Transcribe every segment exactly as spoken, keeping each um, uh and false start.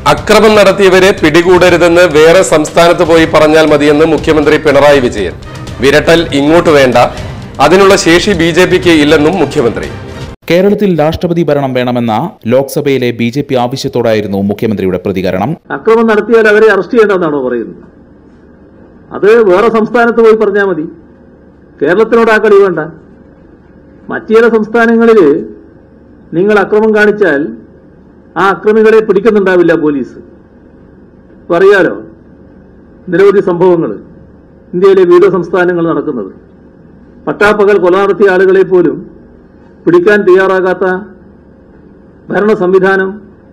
അക്രമം നടത്തിയവരെ പിടികൂടരുതെന്ന് വേറെ സംസ്ഥാനത്ത് പോയി പറഞ്ഞാൽ മതിയെന്ന് മുഖ്യമന്ത്രി പിണറായി വിജയൻ. വിരട്ടൽ ഇങ്ങോട്ട് വേണ്ട, അതിനുള്ള ശേഷി ബി ജെ പിക്ക് ഇല്ലെന്നും മുഖ്യമന്ത്രി. കേരളത്തിൽ രാഷ്ട്രപതി ഭരണം വേണമെന്ന ലോക്സഭയിലെ ബി ജെ പി ആവശ്യത്തോടായിരുന്നു മുഖ്യമന്ത്രിയുടെ പ്രതികരണം. അക്രമം നടത്തിയാൽ അവരെ അറസ്റ്റ് ചെയ്യേണ്ടെന്നാണോ പറയുന്നത്? അത് വേറെ സംസ്ഥാനത്ത് പോയി പറഞ്ഞാൽ മതി. കേരളത്തിനോട് ആ കളി വേണ്ട. മറ്റു ചില സംസ്ഥാനങ്ങളിൽ നിങ്ങൾ അക്രമം കാണിച്ചാൽ ആ അക്രമികളെ പിടിക്കുന്നുണ്ടാവില്ല പോലീസ്. പറയാലോ, നിരവധി സംഭവങ്ങൾ ഇന്ത്യയിലെ വിവിധ സംസ്ഥാനങ്ങൾ നടക്കുന്നത്. പട്ടാപ്പകൽ കൊല നടത്തിയ ആളുകളെ പോലും പിടിക്കാൻ തയ്യാറാകാത്ത ഭരണ സംവിധാനം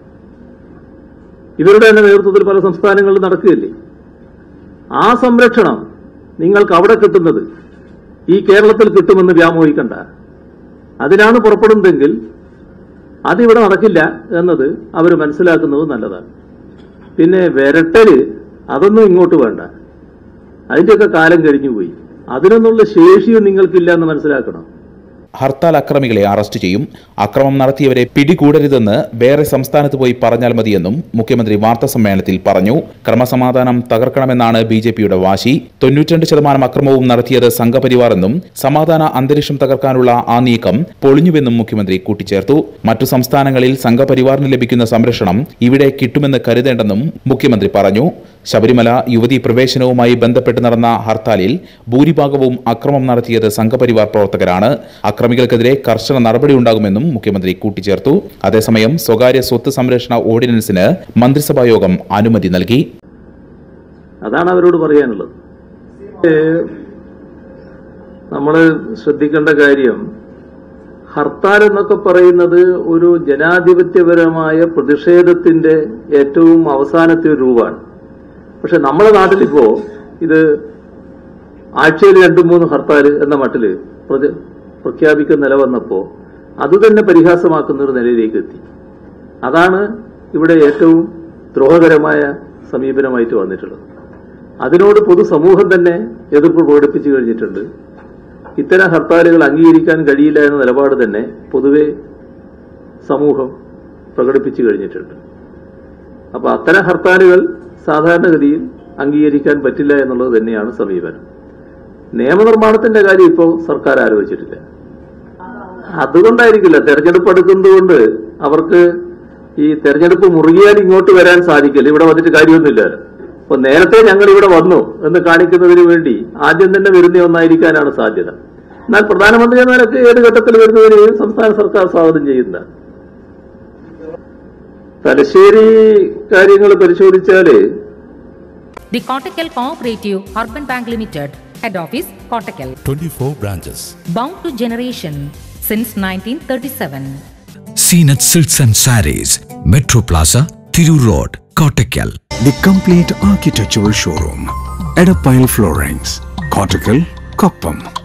ഇവരുടെ തന്നെ നേതൃത്വത്തിൽ പല സംസ്ഥാനങ്ങളിൽ നടക്കുകയല്ലേ. ആ സംരക്ഷണം നിങ്ങൾക്ക് അവിടെ കിട്ടുന്നത് ഈ കേരളത്തിൽ കിട്ടുമെന്ന് വ്യാമോഹിക്കണ്ട. അതിനാണ് പുറപ്പെടുന്നതെങ്കിൽ അതിവിടെ നടക്കില്ല എന്നത് അവർ മനസ്സിലാക്കുന്നത് നല്ലതാണ്. പിന്നെ വിരട്ടല് അതൊന്നും ഇങ്ങോട്ട് വേണ്ട. അതിന്റെയൊക്കെ കാലം കഴിഞ്ഞുപോയി. അതിനൊന്നുള്ള ശേഷിയും നിങ്ങൾക്കില്ല എന്ന് മനസ്സിലാക്കണം. ഹർത്താൽ അക്രമികളെ അറസ്റ്റ് ചെയ്യും, അക്രമം നടത്തിയവരെ പിടികൂടരുതെന്ന് വേറെ സംസ്ഥാനത്ത് പോയി പറഞ്ഞാൽ മതിയെന്നും മുഖ്യമന്ത്രി വാർത്താസമ്മേളനത്തിൽ പറഞ്ഞു. ക്രമസമാധാനം തകർക്കണമെന്നാണ് ബി ജെ പിയുടെ വാശി. തൊണ്ണൂറ്റിരണ്ട് ശതമാനം അക്രമവും നടത്തിയത് സംഘപരിവാർ എന്നും സമാധാന അന്തരീക്ഷം തകർക്കാനുള്ള ആ നീക്കം പൊളിഞ്ഞുവെന്നും മുഖ്യമന്ത്രി കൂട്ടിച്ചേർത്തു. മറ്റു സംസ്ഥാനങ്ങളിൽ സംഘപരിവാറിന് ലഭിക്കുന്ന സംരക്ഷണം ഇവിടെ കിട്ടുമെന്ന് കരുതേണ്ടെന്നും മുഖ്യമന്ത്രി പറഞ്ഞു. ശബരിമല യുവതീ പ്രവേശനവുമായി ബന്ധപ്പെട്ട് നടന്ന ഹർത്താലിൽ ഭൂരിഭാഗവും അക്രമം നടത്തിയത് സംഘപരിവാർ പ്രവർത്തകരാണ്. അക്രമികൾക്കെതിരെ കർശന നടപടിയുണ്ടാകുമെന്നും മുഖ്യമന്ത്രി കൂട്ടിച്ചേർത്തു. അതേസമയം സ്വകാര്യ സ്വത്ത് സംരക്ഷണ ഓർഡിനൻസിന് മന്ത്രിസഭാ യോഗം അനുമതി നൽകി. അതാണ് അവരോട് പറയാനുള്ളത്. നമ്മൾ ശ്രദ്ധിക്കേണ്ട കാര്യം, ഹർത്താൽ എന്നൊക്കെ പറയുന്നത് ഒരു ജനാധിപത്യപരമായ പ്രതിഷേധത്തിന്റെ ഏറ്റവും അവസാനത്തെ ഒരു രൂപമാണ്. പക്ഷെ നമ്മുടെ നാട്ടിലിപ്പോ ഇത് ആഴ്ചയിൽ രണ്ടു മൂന്ന് ഹർത്താൽ എന്ന മട്ടില് പ്രഖ്യാപിക്കുന്ന നില വന്നപ്പോ അതുതന്നെ പരിഹാസമാക്കുന്ന ഒരു നിലയിലേക്ക് എത്തി. അതാണ് ഇവിടെ ഏറ്റവും ദ്രോഹകരമായ സമീപനമായിട്ട് വന്നിട്ടുള്ളത്. അതിനോട് പൊതുസമൂഹം തന്നെ എതിർപ്പ് പ്രകടിപ്പിച്ചു കഴിഞ്ഞിട്ടുണ്ട്. ഇത്തരം ഹർത്താലുകൾ അംഗീകരിക്കാൻ കഴിയില്ല എന്ന നിലപാട് തന്നെ പൊതുവെ സമൂഹം പ്രകടിപ്പിച്ചു കഴിഞ്ഞിട്ടുണ്ട്. അപ്പൊ അത്തരം ഹർത്താലുകൾ സാധാരണഗതിയിൽ അംഗീകരിക്കാൻ പറ്റില്ല എന്നുള്ളത് തന്നെയാണ് സമീപനം. നിയമനിർമ്മാണത്തിന്റെ കാര്യം ഇപ്പോൾ സർക്കാർ ആലോചിച്ചിട്ടില്ല. അതുകൊണ്ടായിരിക്കില്ല, തെരഞ്ഞെടുപ്പ് അടുക്കുന്നതുകൊണ്ട് അവർക്ക് ഈ തെരഞ്ഞെടുപ്പ് മുറുകിയാൽ ഇങ്ങോട്ട് വരാൻ സാധിക്കില്ല. ഇവിടെ വന്നിട്ട് കാര്യമൊന്നുമില്ലല്ലോ. അപ്പൊ നേരത്തെ ഞങ്ങൾ ഇവിടെ വന്നു എന്ന് കാണിക്കുന്നതിന് വേണ്ടി ആദ്യം തന്നെ വരുന്ന ഒന്നായിരിക്കാനാണ് സാധ്യത. എന്നാൽ പ്രധാനമന്ത്രി എന്ന നിലയ്ക്ക് ഏത് ഘട്ടത്തിൽ വരുന്നതിനെയും സംസ്ഥാന സർക്കാർ സ്വാഗതം ചെയ്യുന്നതാണ്. തലശ്ശേരി കാര്യങ്ങൾ പരിശോധിച്ചാല് The Kottakkal Cooperative Urban Bank Limited, Head Office, Kottakkal. twenty-four branches. Bound to generation since nineteen thirty-seven. Seenat Silks and Sarees, Metro Plaza, Thiru Road, Kottakkal. The complete architectural showroom, Edapile Floorings, Kottakkal, Koppam.